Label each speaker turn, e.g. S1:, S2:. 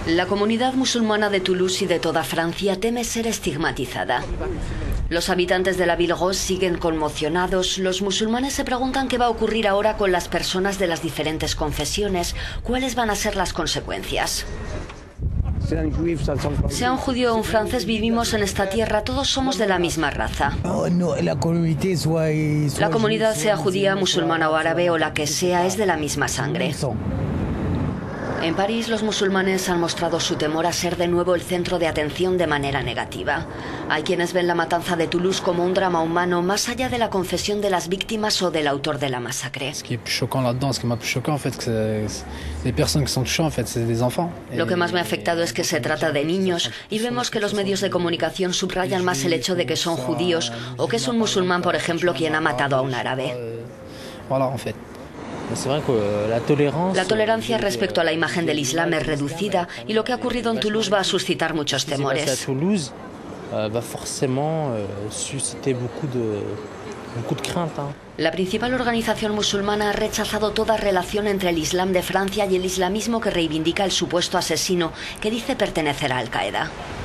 S1: La comunidad musulmana de Toulouse y de toda Francia teme ser estigmatizada. Los habitantes de la Ville Rose siguen conmocionados. Los musulmanes se preguntan qué va a ocurrir ahora con las personas de las diferentes confesiones. ¿Cuáles van a ser las consecuencias? Sea un judío o un francés, vivimos en esta tierra, todos somos de la misma raza. La comunidad, sea judía, musulmana o árabe o la que sea, es de la misma sangre. En París, los musulmanes han mostrado su temor a ser de nuevo el centro de atención de manera negativa. Hay quienes ven la matanza de Toulouse como un drama humano más allá de la confesión de las víctimas o del autor de la masacre. Lo que más me ha afectado es que se trata de niños y vemos que los medios de comunicación subrayan más el hecho de que son judíos o que es un musulmán, por ejemplo, quien ha matado a un árabe. La tolerancia respecto a la imagen del Islam es reducida y lo que ha ocurrido en Toulouse va a suscitar muchos temores. La principal organización musulmana ha rechazado toda relación entre el Islam de Francia y el islamismo que reivindica el supuesto asesino que dice pertenecer a Al-Qaeda.